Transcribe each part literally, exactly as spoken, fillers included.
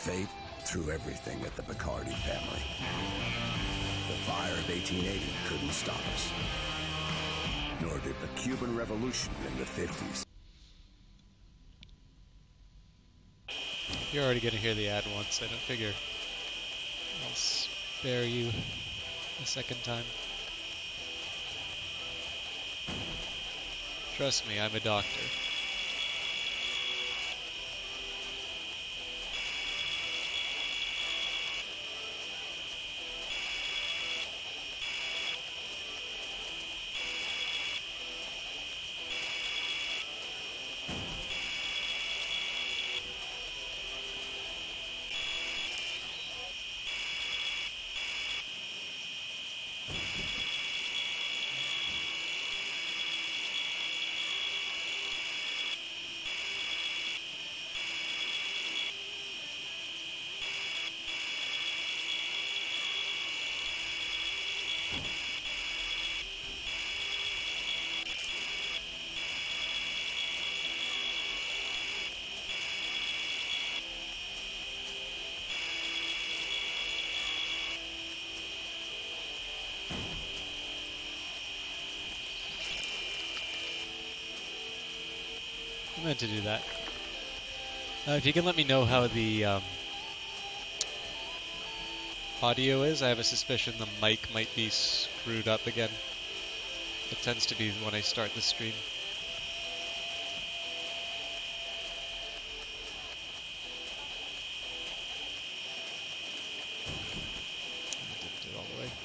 fate threw everything at the Picardi family. The fire of eighteen eighty couldn't stop us. Nor did the Cuban Revolution in the fifties. You're already going to hear the ad once. I don't figure I'll spare you a second time. Trust me, I'm a doctor. I meant to do that. Uh, if you can let me know how the um, audio is, I have a suspicion the mic might be screwed up again. It tends to be when I start the stream. I didn't do it all the way.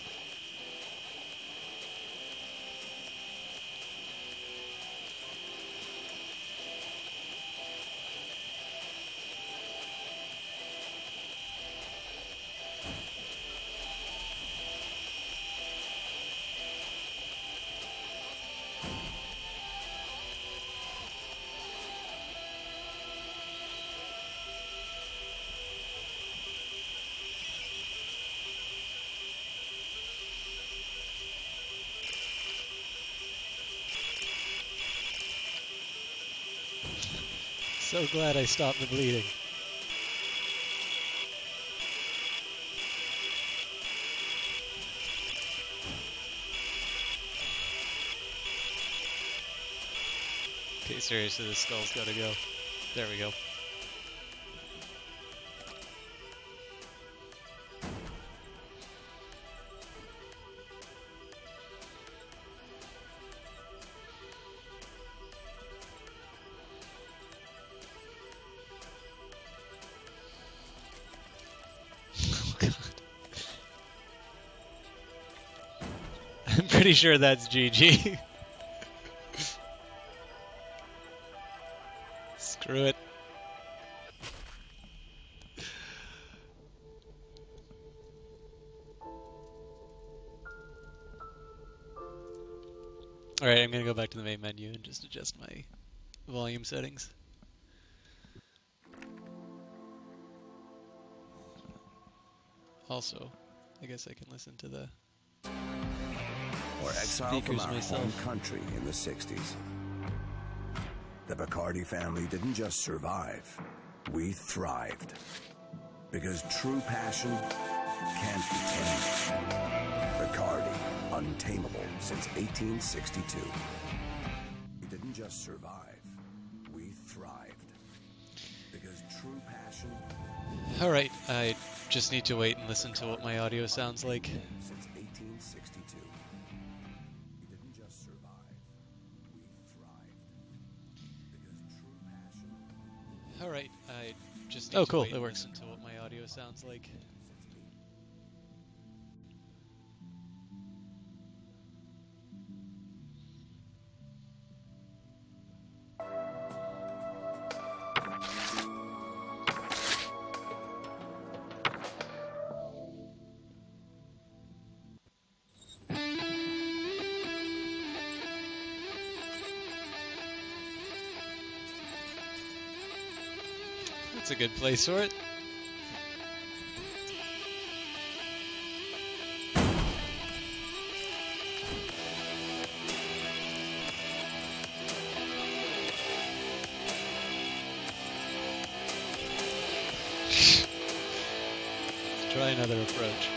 So glad I stopped the bleeding. Okay, seriously, the skull's gotta go. There we go. Pretty sure that's G G. Screw it. Alright, I'm gonna go back to the main menu and just adjust my volume settings. Also, I guess I can listen to the Or exiled from our home country in the sixties. The Picardi family didn't just survive, we thrived. Because true passion can't be tamed. Picardi, untamable since eighteen sixty-two. We didn't just survive, we thrived. Because true passion... Alright, I just need to wait and listen to what my audio sounds like. Alright, I just need oh, to cool. wait It works. and listen to what my audio sounds like. That's a good place for it. try another approach.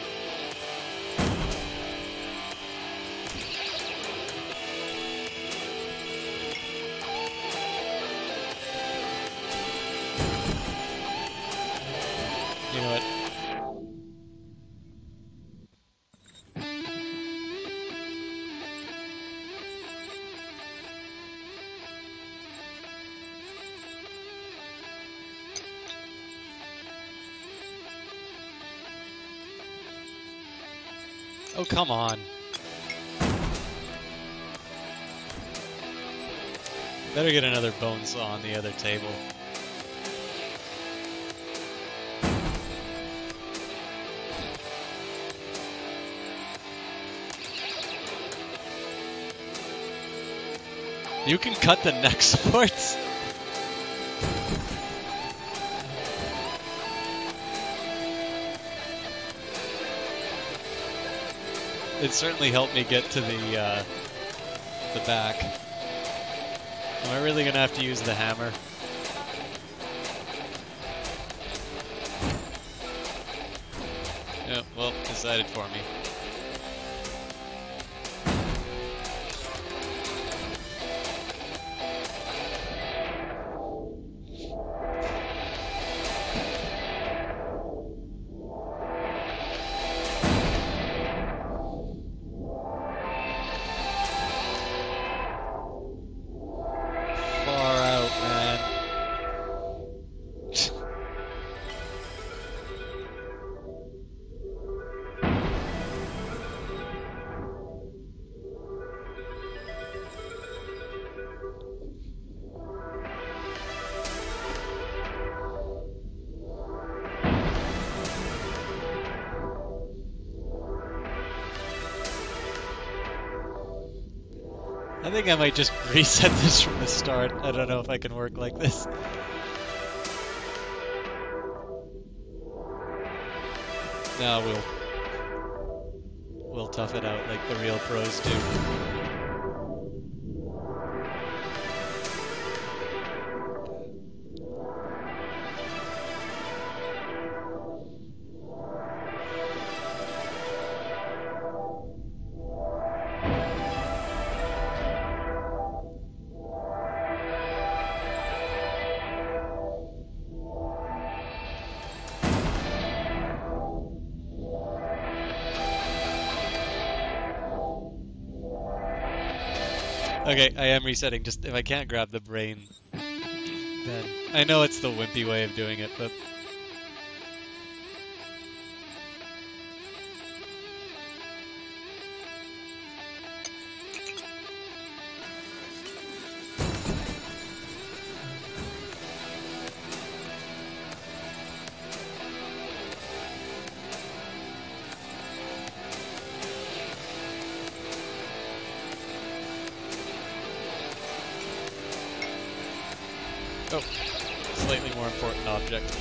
You know what? Oh, come on. Better get another bone saw on the other table. You can cut the neck supports? It certainly helped me get to the uh, the back. Am I really gonna have to use the hammer? Yeah, well, decided for me. I think I might just reset this from the start. I don't know if I can work like this. No, we'll we'll tough it out like the real pros do. Okay, I am resetting. Just if I can't grab the brain, then I know it's the wimpy way of doing it, but oh, slightly more important object.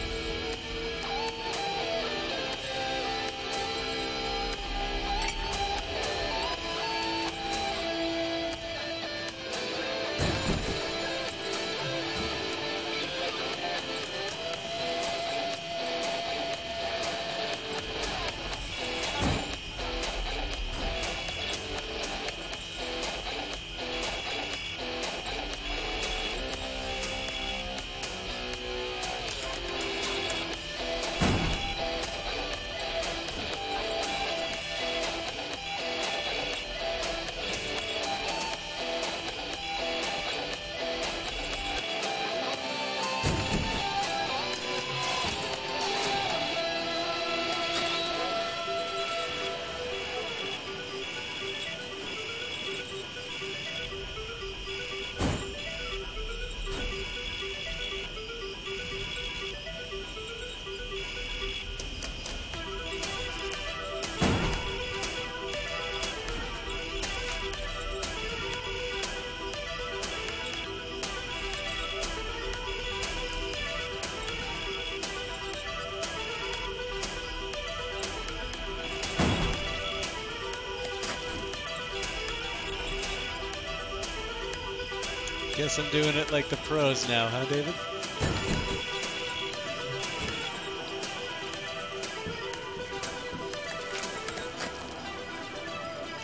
Guess I'm doing it like the pros now, huh, David?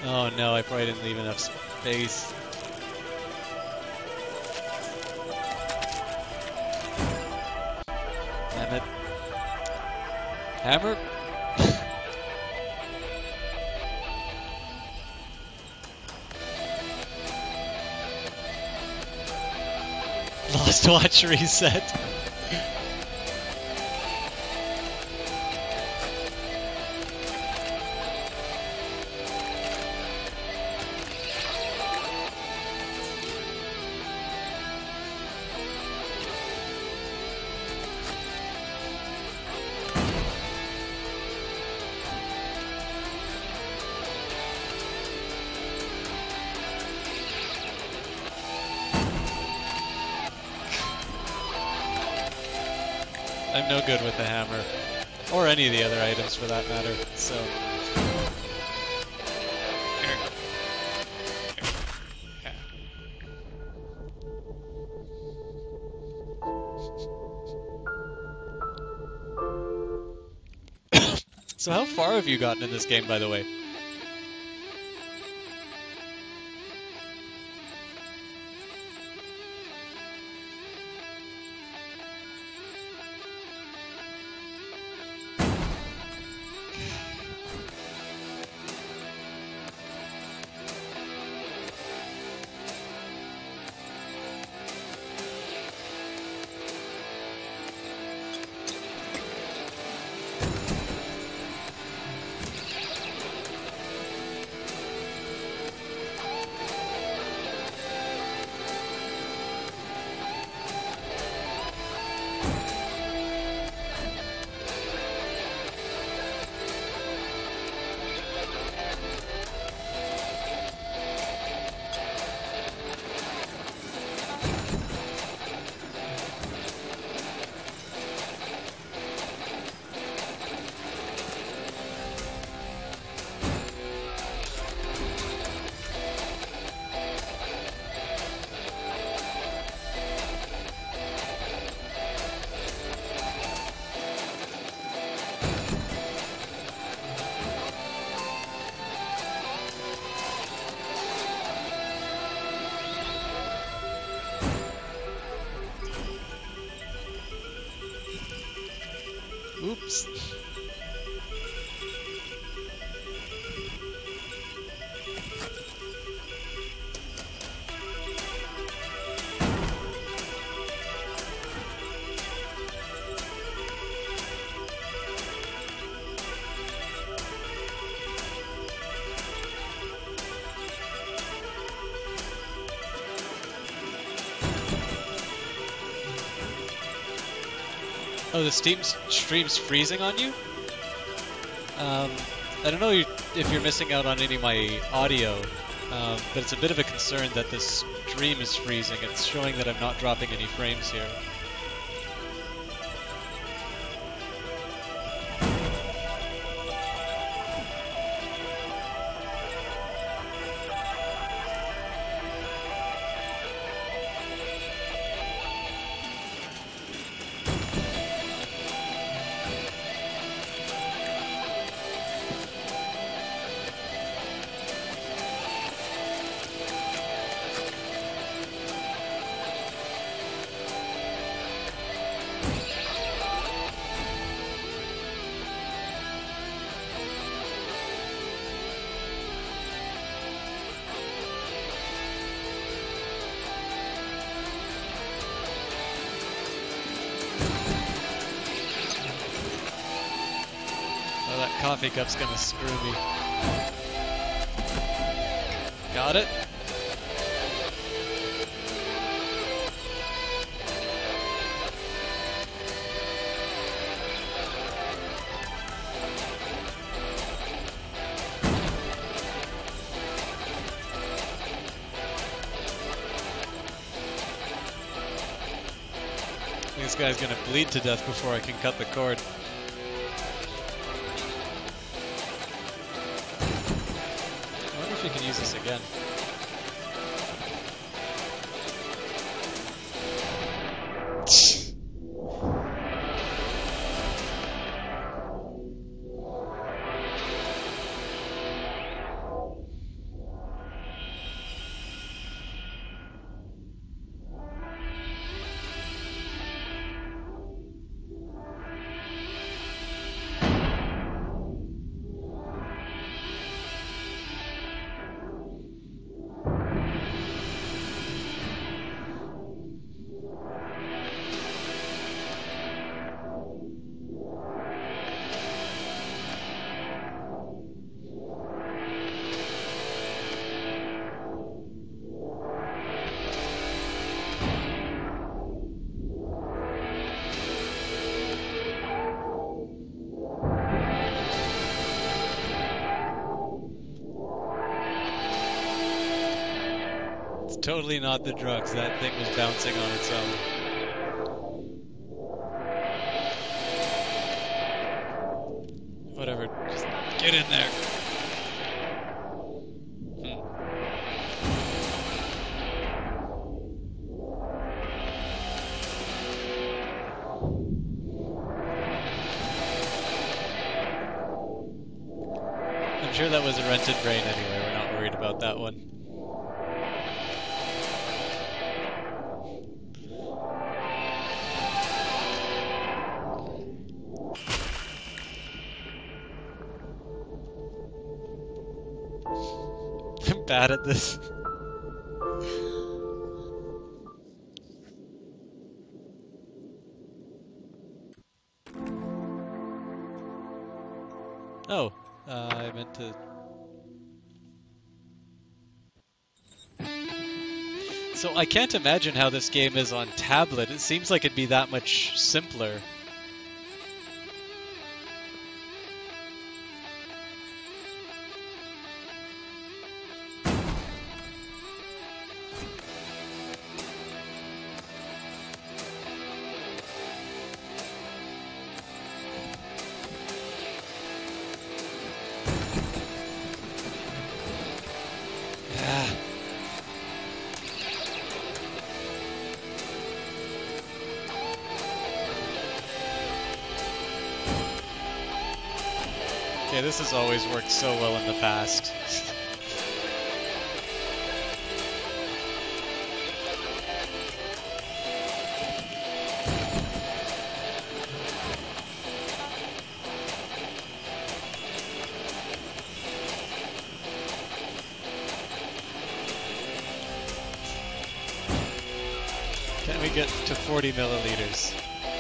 Oh no, I probably didn't leave enough space. Damn it. Hammer? Lost watch reset. I'm no good with the hammer, or any of the other items for that matter, so... So how far have you gotten in this game, by the way? Oops. Oh, the Steam stream's freezing on you? Um, I don't know if you're missing out on any of my audio, um, but it's a bit of a concern that this stream is freezing. It's showing that I'm not dropping any frames here. Coffee cup's gonna screw me. Got it? This guy's gonna bleed to death before I can cut the cord. We can use this again. Totally not the drugs. That thing was bouncing on its own. Whatever. Just get in there. Hmm. I'm sure that was a rented brain anyway. We're not worried about that one. I'm bad at this. Oh, uh, I meant to... So I can't imagine how this game is on tablet. It seems like it'd be that much simpler. Okay, this has always worked so well in the past. Can we get to forty milliliters?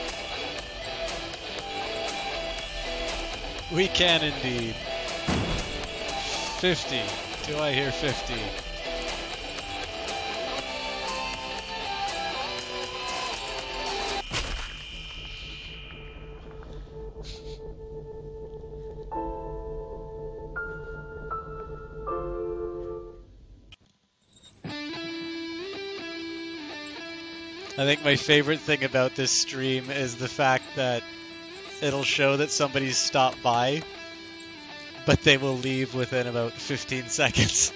We can indeed. fifty. Do I hear fifty? I think my favorite thing about this stream is the fact that it'll show that somebody's stopped by, but they will leave within about fifteen seconds.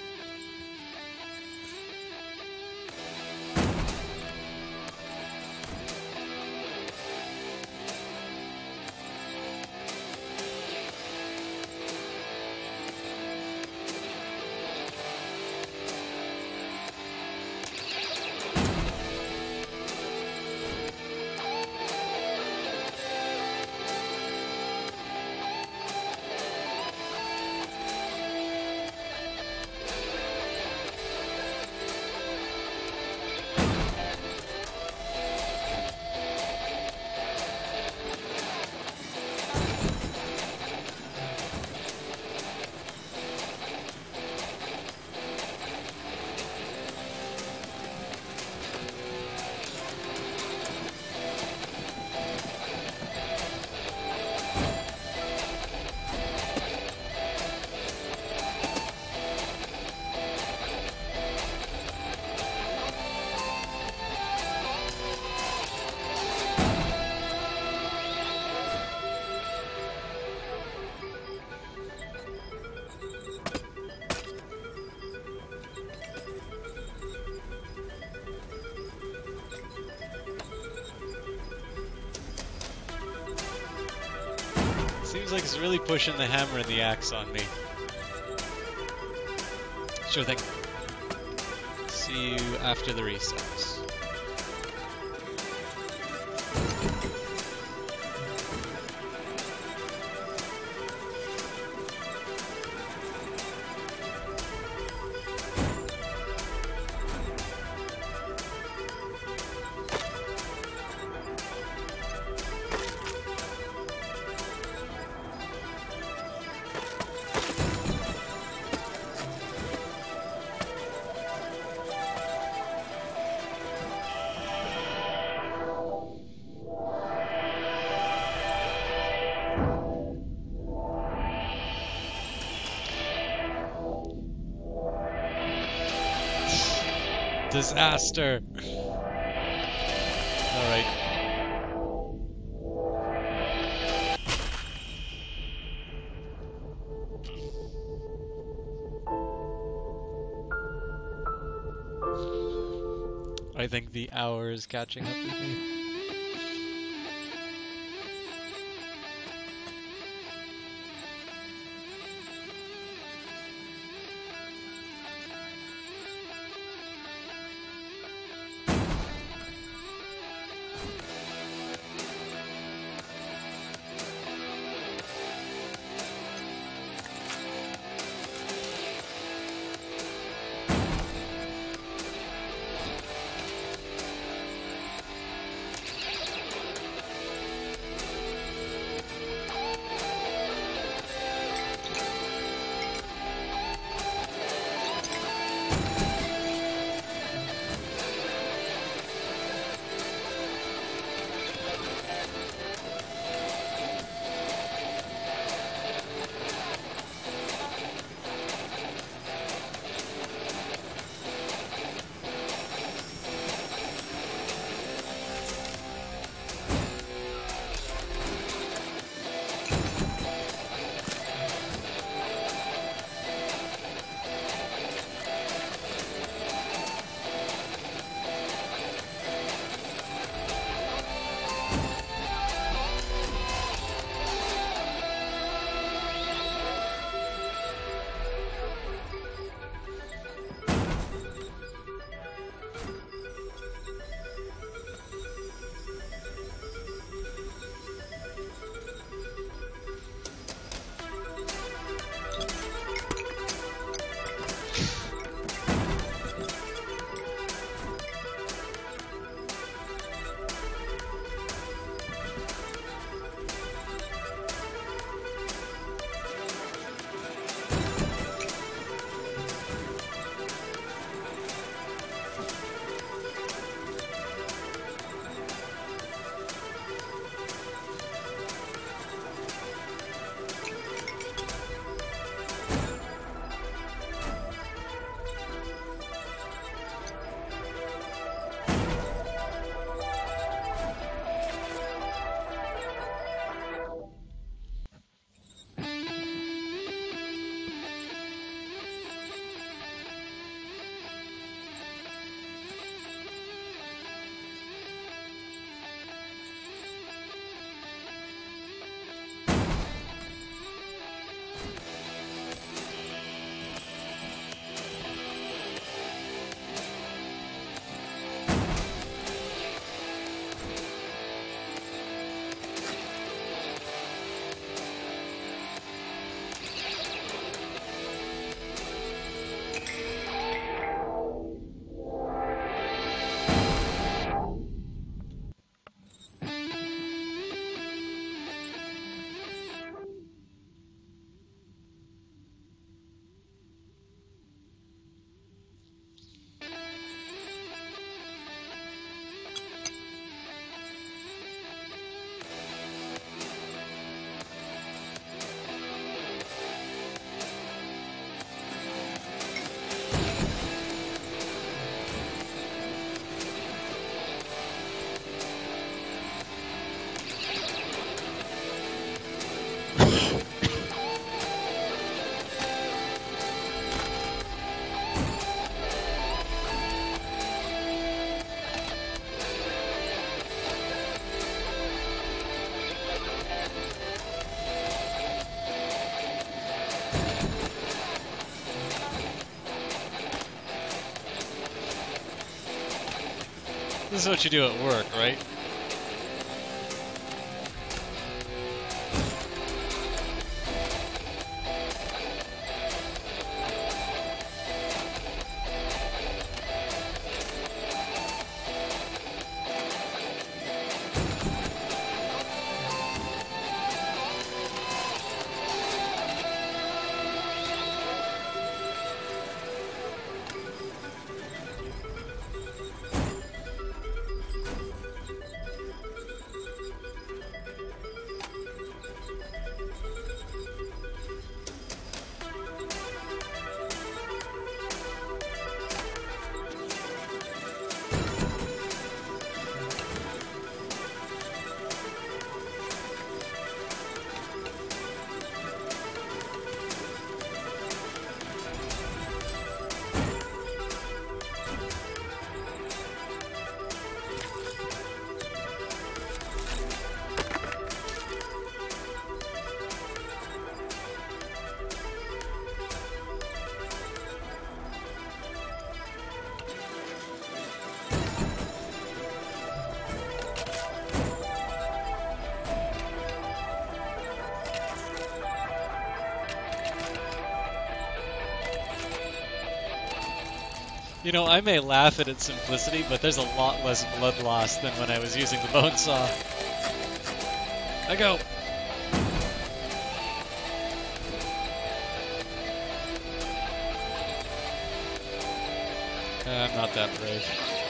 Seems like it's really pushing the hammer and the axe on me. Sure thing. See you after the resets. Disaster. Alright. I think the hour is catching up with me. This is what you do at work, right? You know, I may laugh at its simplicity, but there's a lot less blood loss than when I was using the bone saw. I go. Uh, I'm not that brave.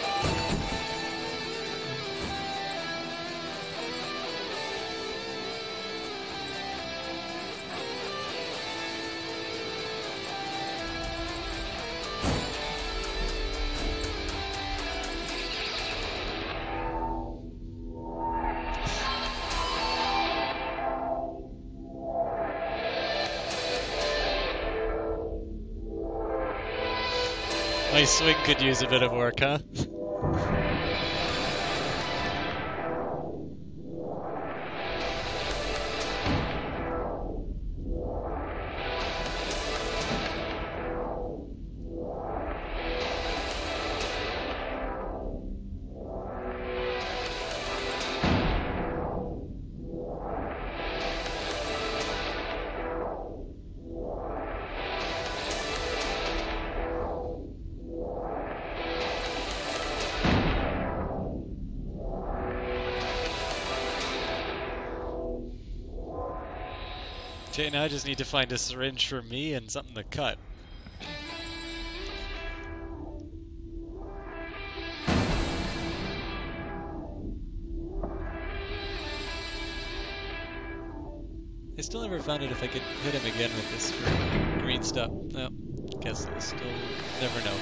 My swing could use a bit of work, huh? Okay, now I just need to find a syringe for me and something to cut. I still never found it if I could hit him again with this green stuff. No, guess I'll still never know.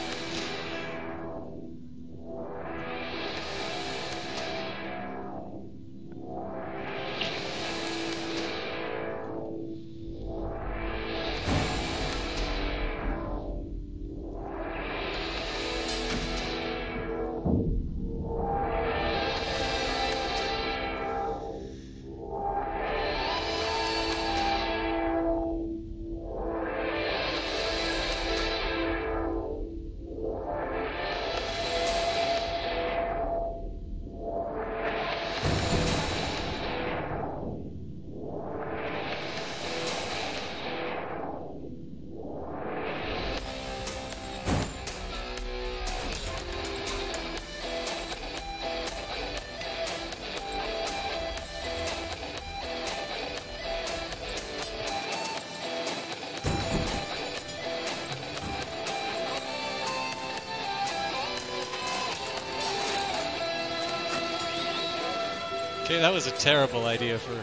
Okay, that was a terrible idea for...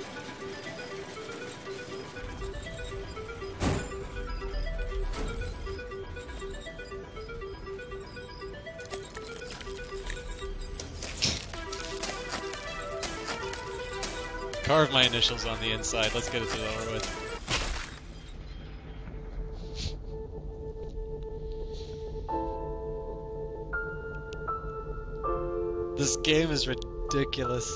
Carve my initials on the inside. Let's get it to over with. This game is ridiculous.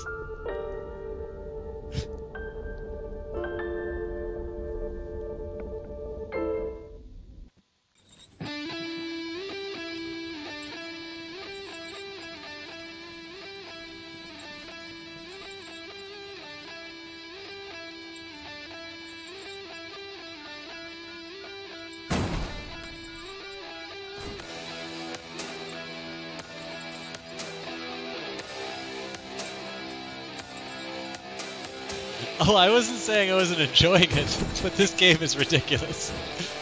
Oh, I wasn't saying I wasn't enjoying it, but this game is ridiculous.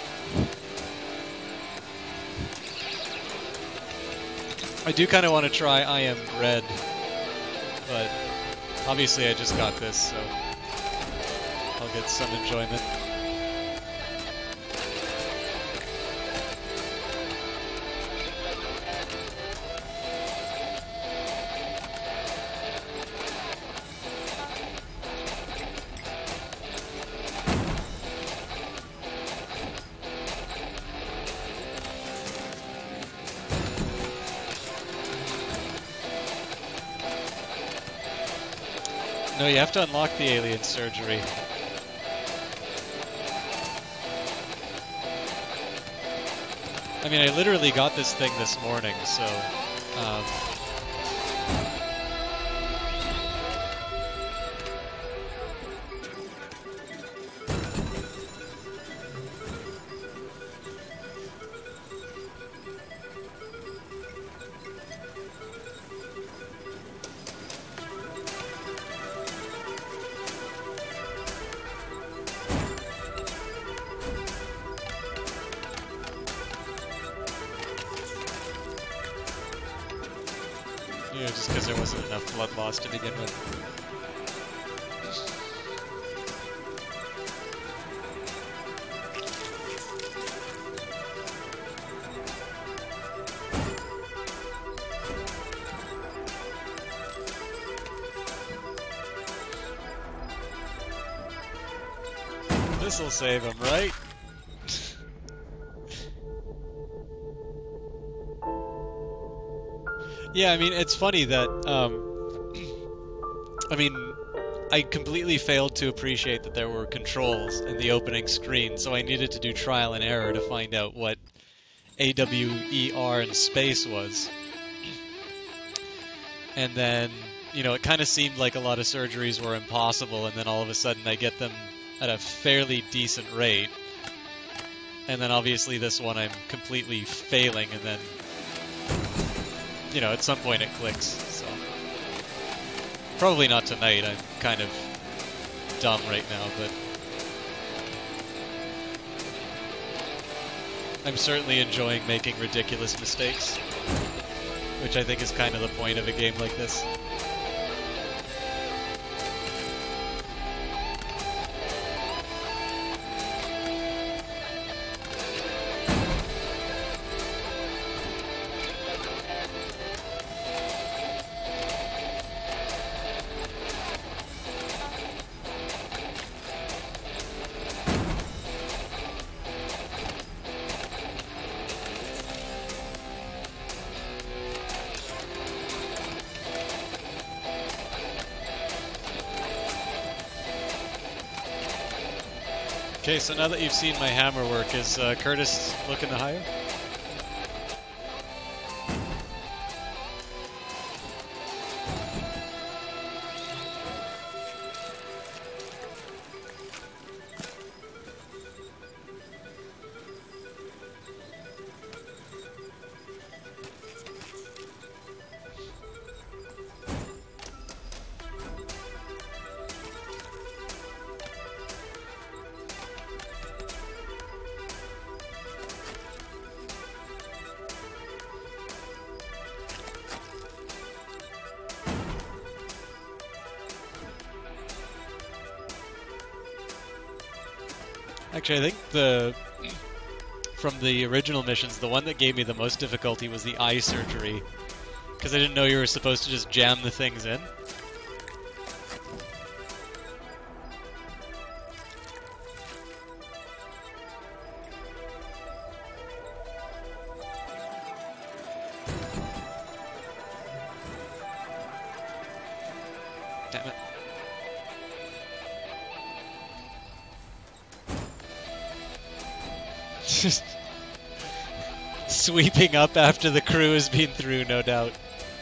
I do kind of want to try I Am Red, but obviously I just got this, so I'll get some enjoyment. No, you have to unlock the alien surgery. I mean, I literally got this thing this morning, so... Um, wasn't enough blood loss to begin with. This'll save him, right? Yeah, I mean, it's funny that, um, I mean, I completely failed to appreciate that there were controls in the opening screen, so I needed to do trial and error to find out what A W E R in space was. And then, you know, it kind of seemed like a lot of surgeries were impossible, and then all of a sudden I get them at a fairly decent rate. And then obviously this one I'm completely failing, and then, you know, at some point it clicks, so. Probably not tonight, I'm kind of dumb right now, but I'm certainly enjoying making ridiculous mistakes, which I think is kind of the point of a game like this. Okay, so now that you've seen my hammer work, is uh, Curtis looking to hire? Actually, I think the, from the original missions, the one that gave me the most difficulty was the eye surgery, because I didn't know you were supposed to just jam the things in. Damn it. Just sweeping up after the crew has been through, no doubt.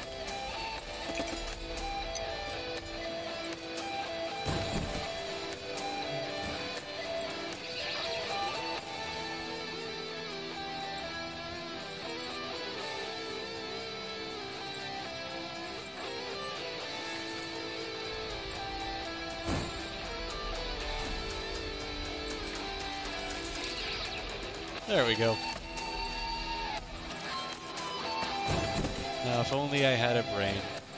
There we go. Now, if only I had a brain.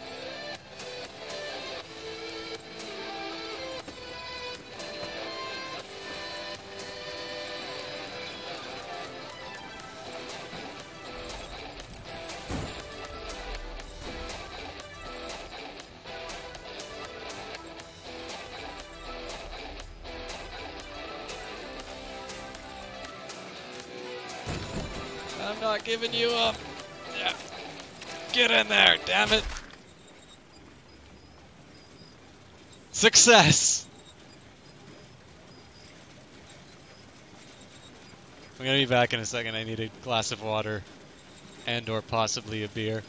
I'm not giving you up. Yeah. Get in there, damn it. Success! I'm gonna be back in a second. I need a glass of water and or possibly a beer.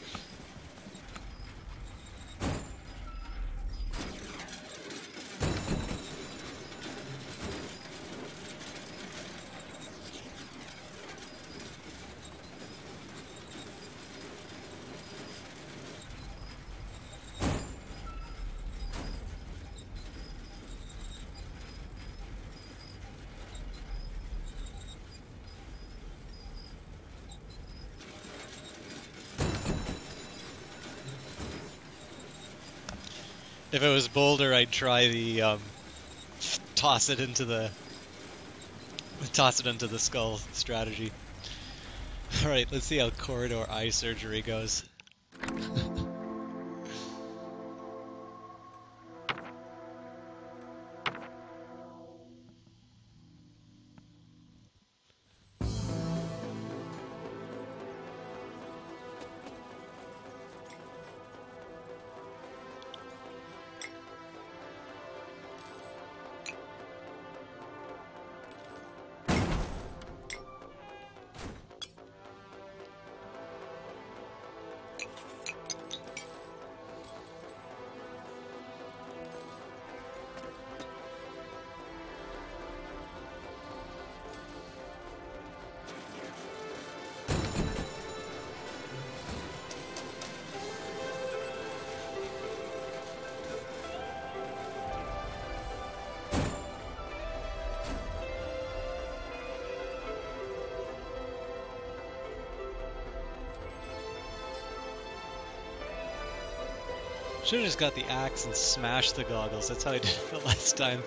If it was Boulder, I'd try the um, toss it into the toss it into the skull strategy. All right, let's see how corridor eye surgery goes. Should have just got the axe and smashed the goggles. That's how I did it the last time.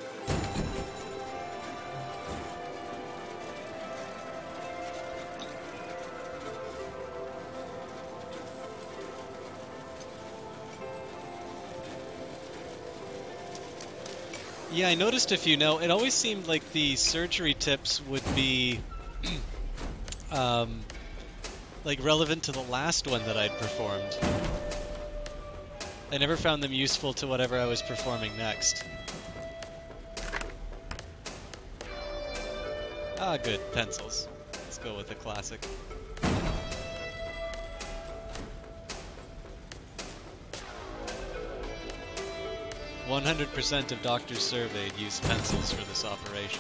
Yeah, I noticed if you know, it always seemed like the surgery tips would be um, like relevant to the last one that I'd performed. I never found them useful to whatever I was performing next. Ah, good. Pencils. Let's go with the classic. one hundred percent of doctors surveyed use pencils for this operation.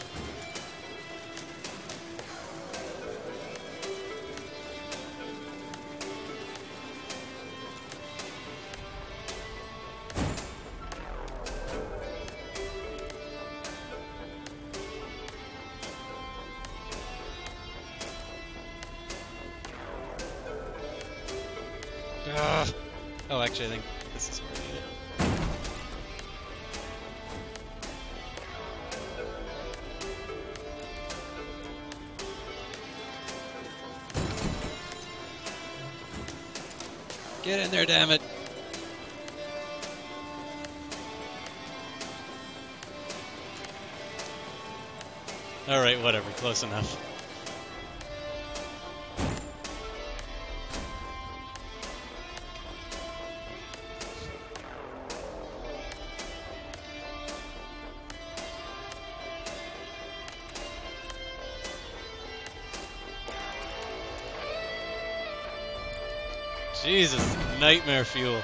Ugh. Oh, actually, I think this is where I need it. Get in there, damn it. Alright, whatever, close enough. Jesus, nightmare fuel.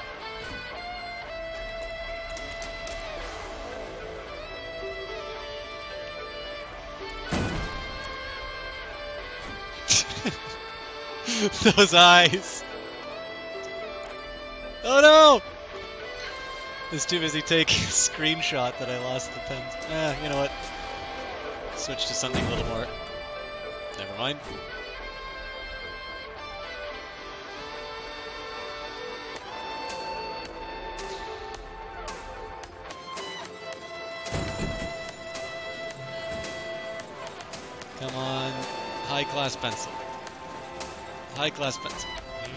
Those eyes. Oh no! I was too busy taking a screenshot that I lost the pen. Ah, you know what? Switch to something a little more. Never mind. Come on, high class pencil. High class pencil.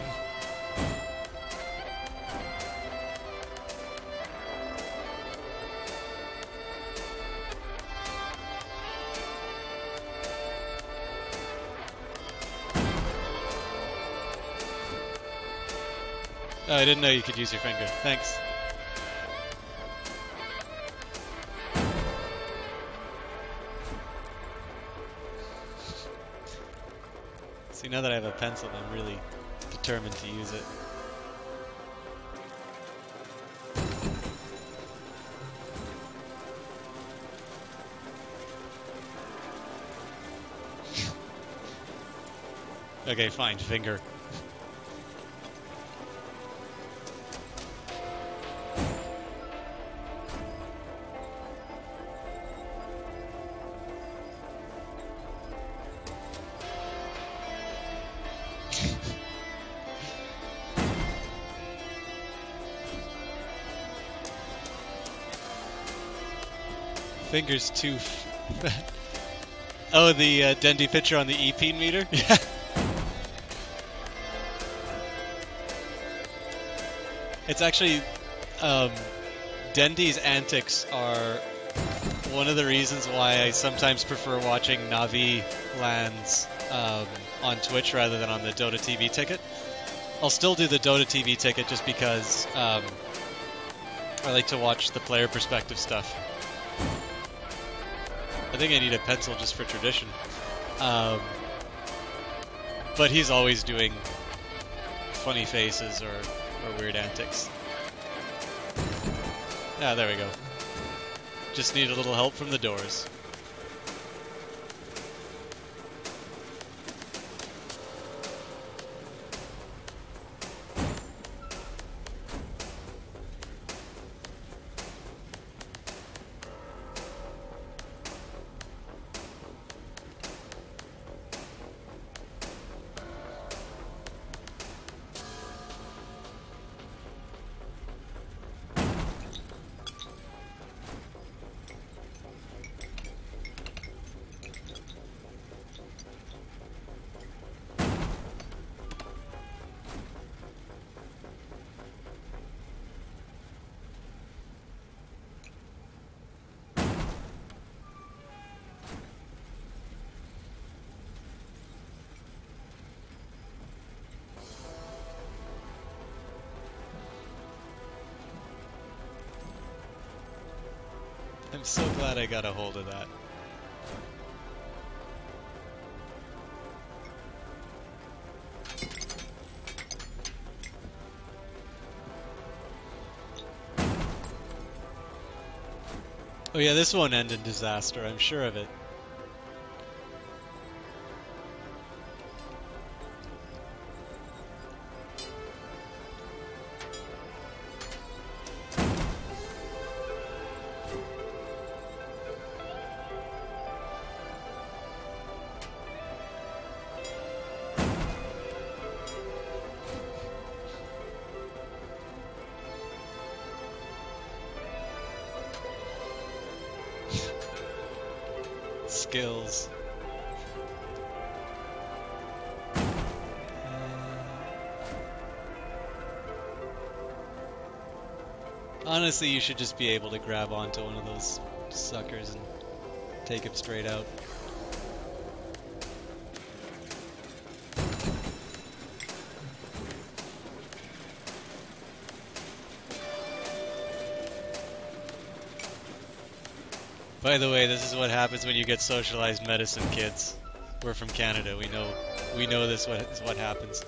Oh, I didn't know you could use your finger. Thanks. See, now that I have a pencil, I'm really determined to use it. Okay, fine, finger. Fingers too. F oh, the uh, Dendi picture on the E P meter? Yeah. It's actually, um, Dendi's antics are one of the reasons why I sometimes prefer watching Na'vi LANs um, on Twitch rather than on the Dota T V ticket. I'll still do the Dota T V ticket just because um, I like to watch the player perspective stuff. I think I need a pencil just for tradition. Um, but he's always doing funny faces or, or weird antics. Ah, there we go. Just need a little help from the doors. I'm so glad I got a hold of that. Oh yeah, this won't end in disaster, I'm sure of it. Skills. Honestly, you should just be able to grab onto one of those suckers and take him straight out. By the way, this is what happens when you get socialized medicine, kids. We're from Canada. We know, we know this what is what happens.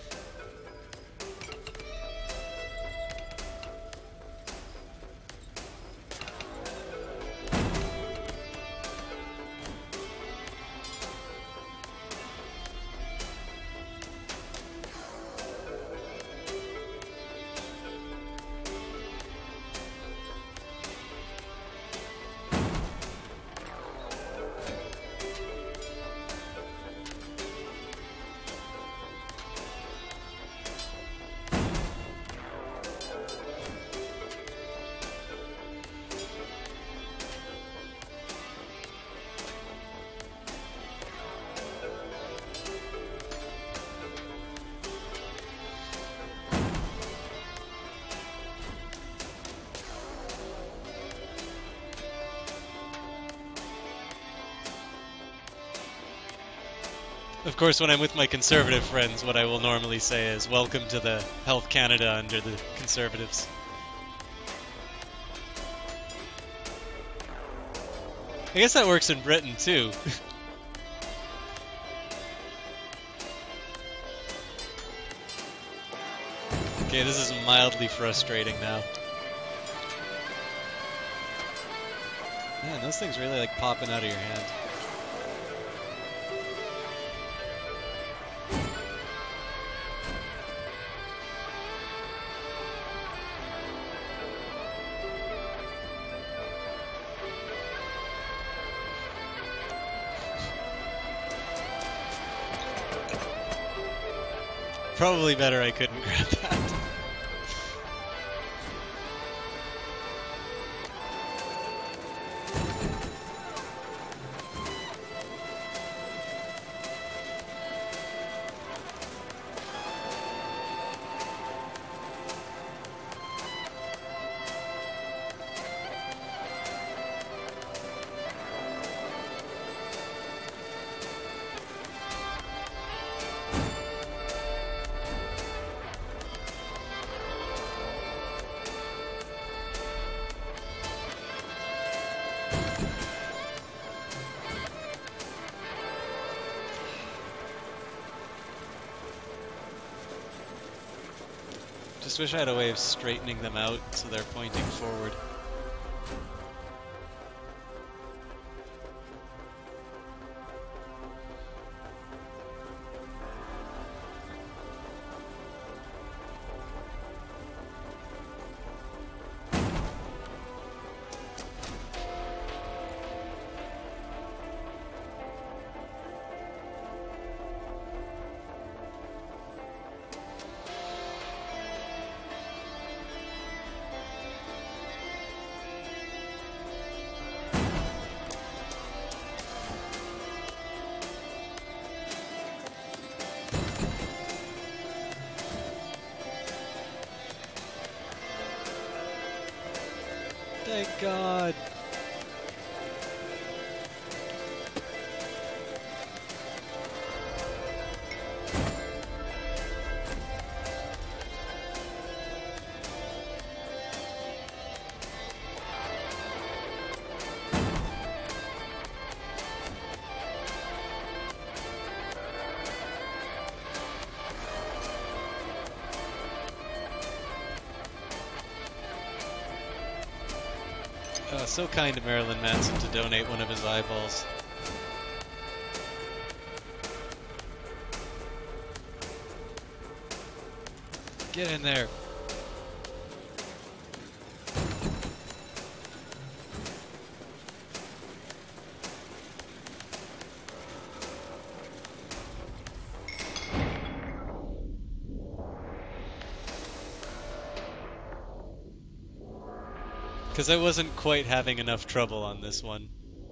Of course, when I'm with my conservative friends, what I will normally say is, welcome to the Health Canada under the Conservatives. I guess that works in Britain, too. Okay, this is mildly frustrating now. Man, those things really like popping out of your hand. Probably better I couldn't grab that. Just wish I had a way of straightening them out so they're pointing forward. Thank God. Uh, so kind of Marilyn Manson to donate one of his eyeballs. Get in there. Because I wasn't quite having enough trouble on this one.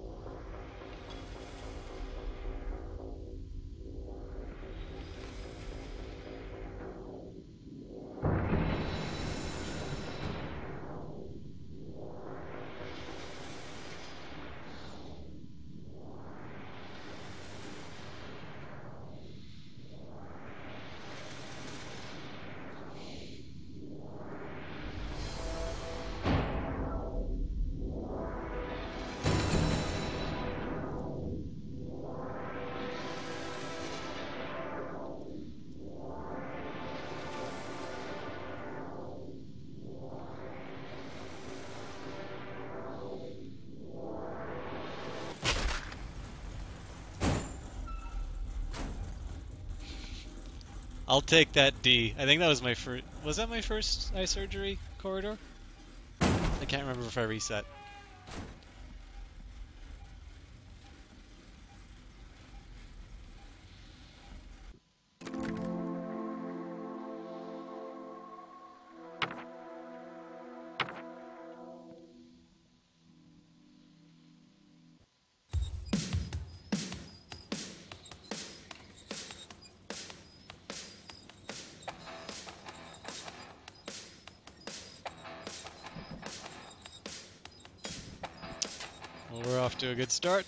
I'll take that D. I think that was my first... Was that my first eye surgery corridor? I can't remember if I reset. Well, we're off to a good start.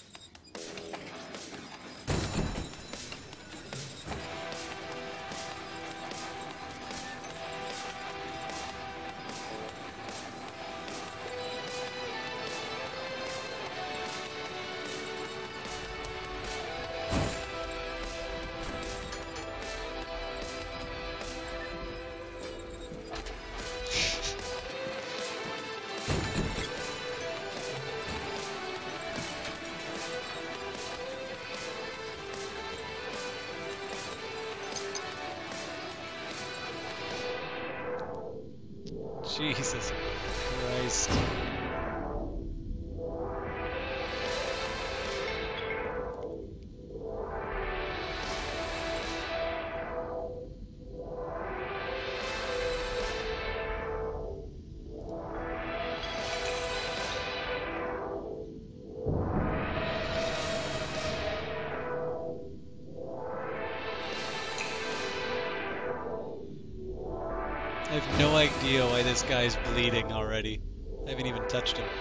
Jesus Christ. I have no idea why this guy's bleeding already. I haven't even touched him.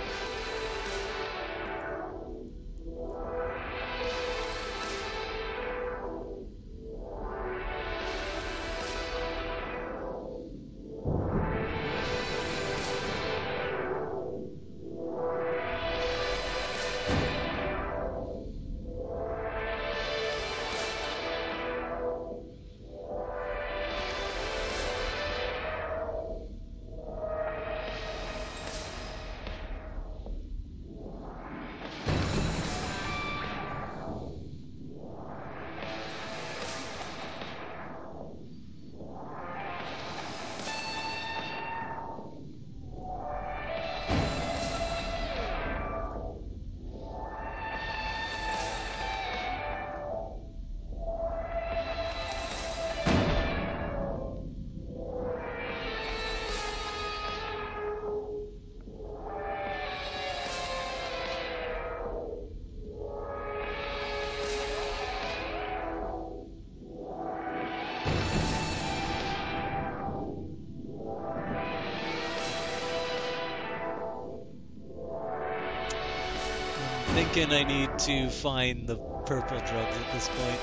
thinking I need to find the purple drugs at this point.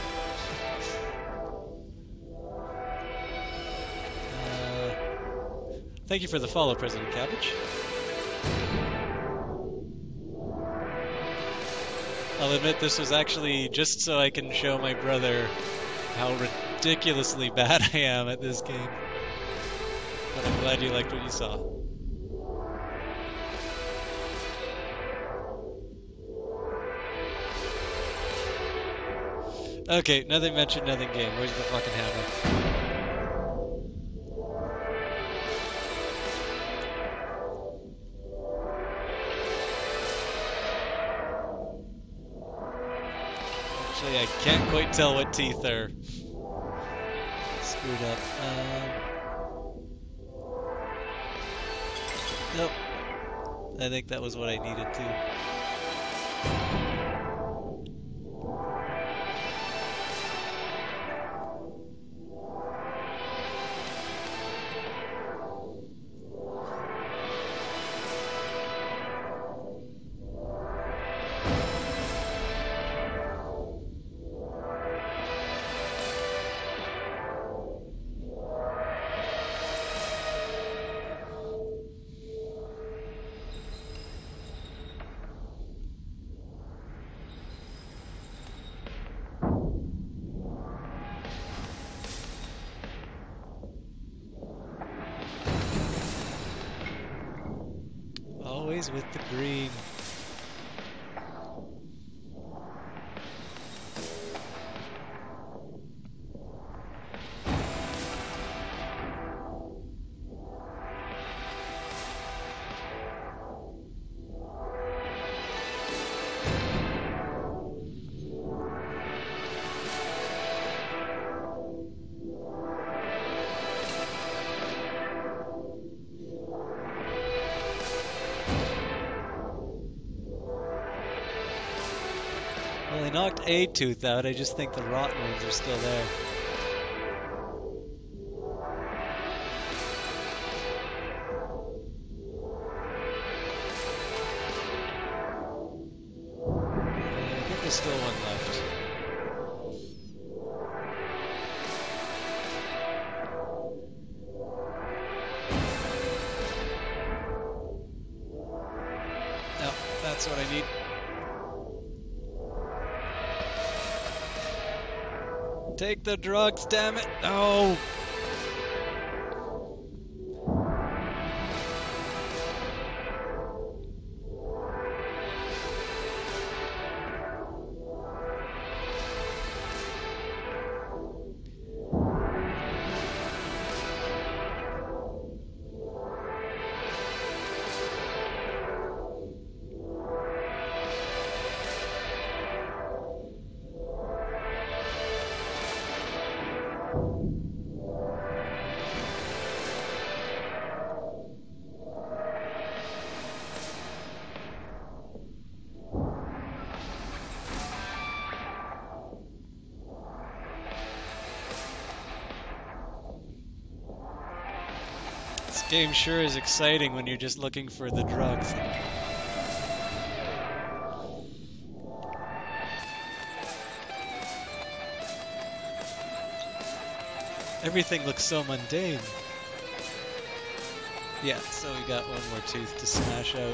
Uh, thank you for the follow, President Cabbage. I'll admit this was actually just so I can show my brother how ridiculously bad I am at this game. But I'm glad you liked what you saw. Okay, nothing mentioned, nothing game. Where's the fucking hammer? Actually, I can't quite tell what teeth are screwed up. Um, nope. I think that was what I needed to. Always with the green. Well, I knocked a tooth out, I just think the rotten ones are still there. I think there's still one left. No, that's what I need. Take the drugs, damn it! No! This game sure is exciting when you're just looking for the drugs. Everything looks so mundane. Yeah, so we got one more tooth to smash out.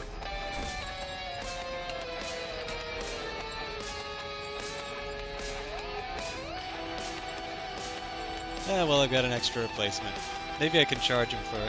Ah, well, I've got an extra replacement. Maybe I can charge him for it.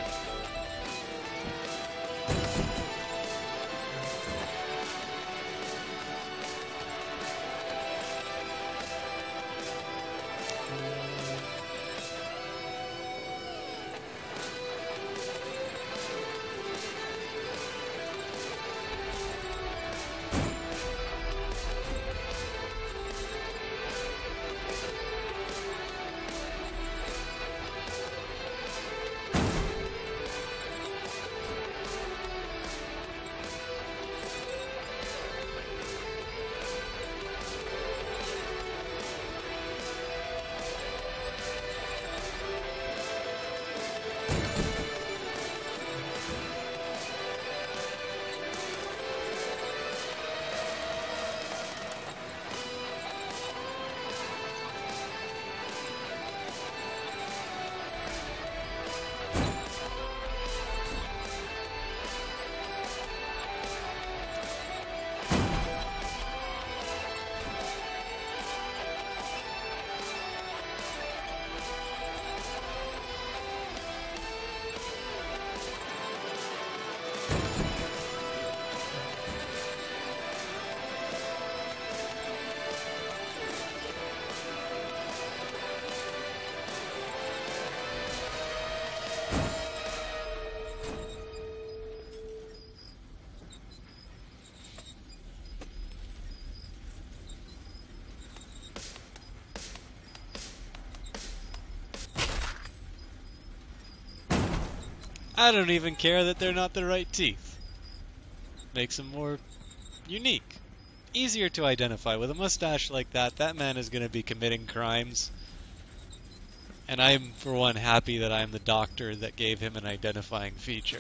I don't even care that they're not the right teeth. Makes them more unique. Easier to identify. With a mustache like that, that man is going to be committing crimes. And I'm, for one, happy that I'm the doctor that gave him an identifying feature.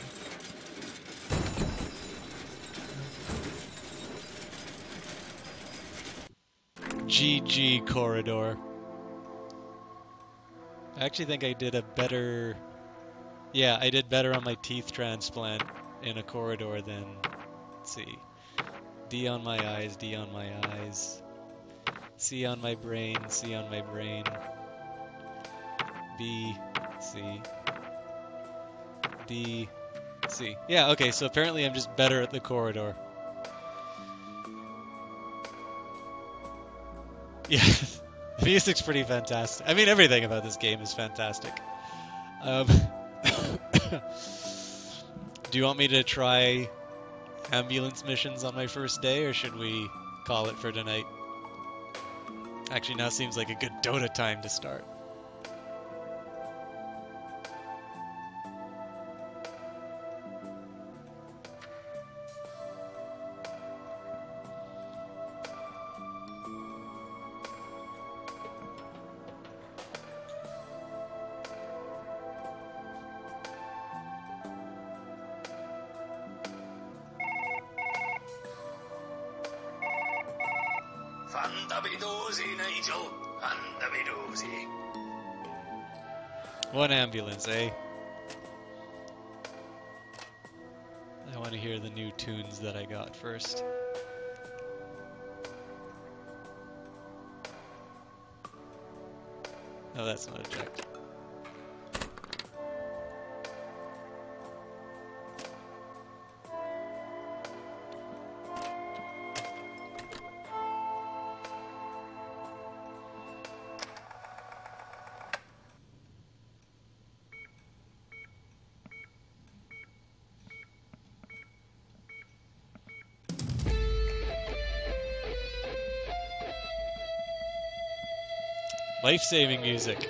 G G Corridor. I actually think I did a better... Yeah, I did better on my teeth transplant in a corridor than... Let's see. D on my eyes, D on my eyes. C on my brain, C on my brain. B, C. D, C. Yeah, okay, so apparently I'm just better at the corridor. Yeah, the music's pretty fantastic. I mean, everything about this game is fantastic. Um, do you want me to try ambulance missions on my first day, or should we call it for tonight? Actually, now seems like a good Dota time to start. One ambulance, eh? I want to hear the new tunes that I got first. No, that's not eject. Life-saving music.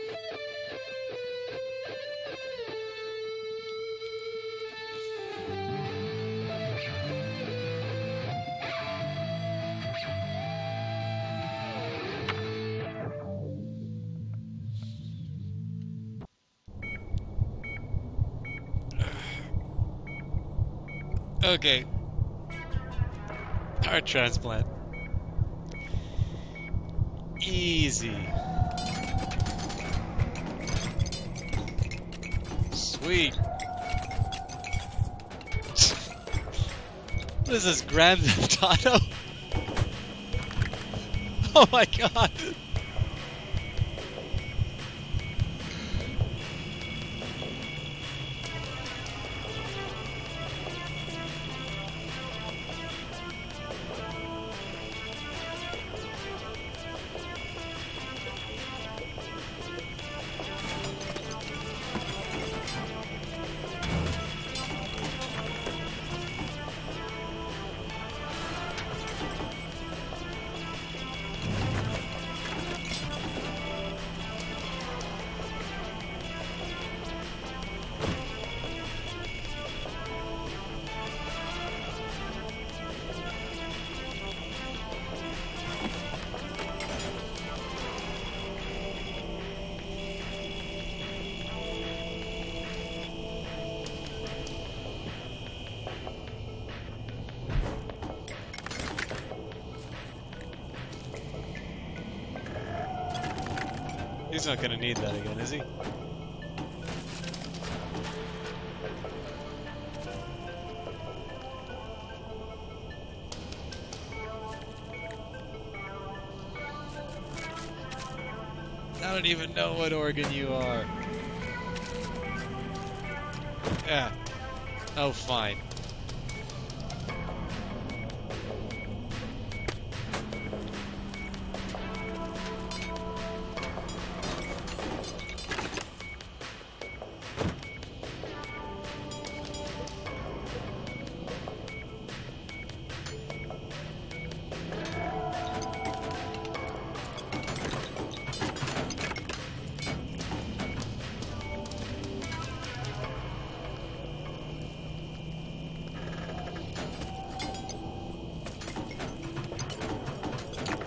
Okay. Heart transplant. Easy. Sweet. What is this, Grand Theft Auto? Oh my god. He's not gonna need that again, is he? I don't even know what organ you are. Yeah. Oh, fine.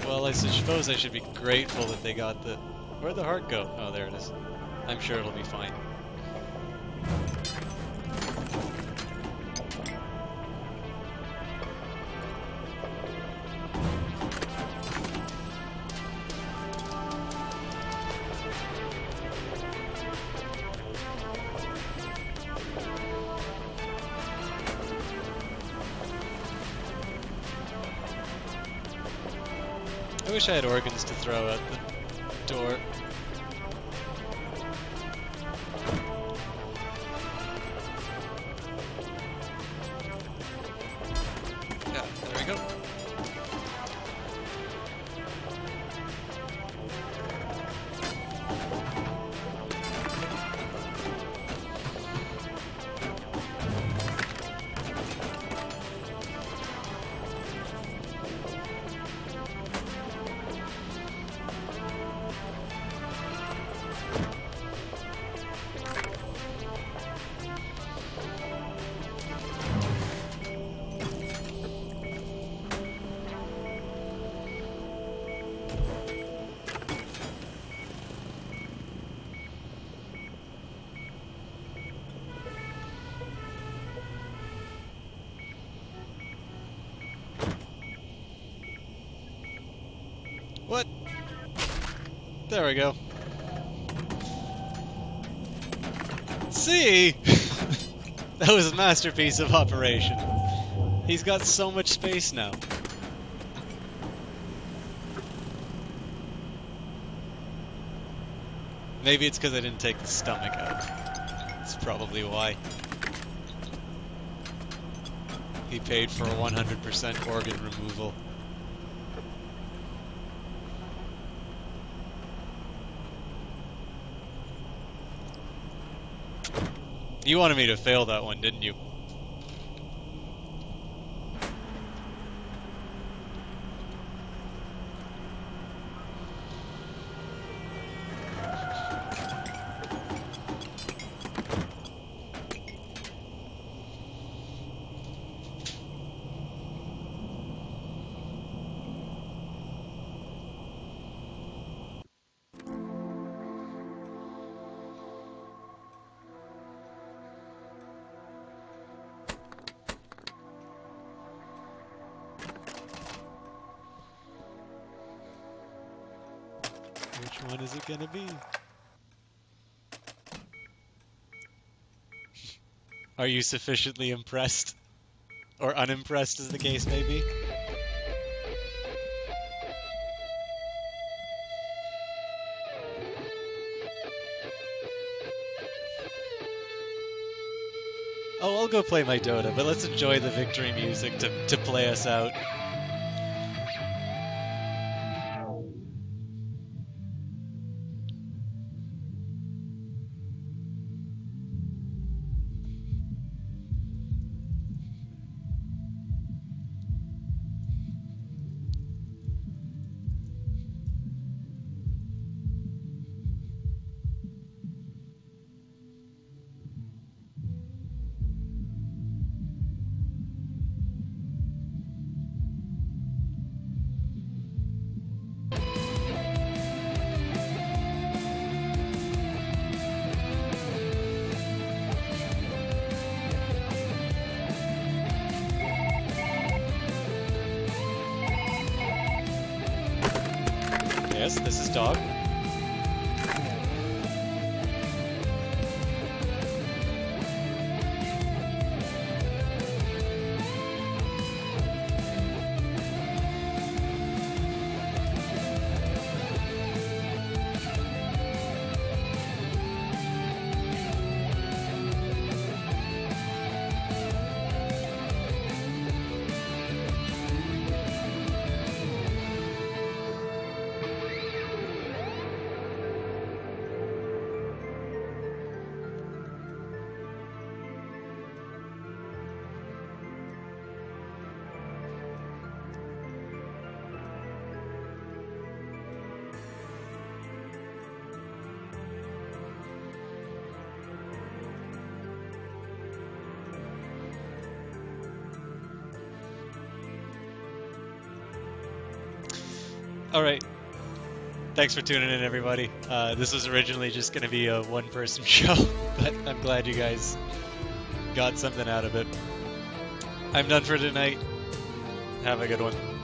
Well, I suppose I should be grateful that they got the... Where'd the heart go? Oh, there it is. I'm sure it'll be fine. I wish I had organs to throw out the door. Yeah, there we go. What? There we go. See? That was a masterpiece of operation. He's got so much space now. Maybe it's because I didn't take the stomach out. That's probably why. He paid for a one hundred percent organ removal. You wanted me to fail that one, didn't you? Which one is it gonna be? Are you sufficiently impressed? Or unimpressed, as the case may be? Oh, I'll go play my Dota, but let's enjoy the victory music to, to play us out. Yes, this is Dog. All right. Thanks for tuning in, everybody. Uh, this was originally just going to be a one-person show, but I'm glad you guys got something out of it. I'm done for tonight. Have a good one.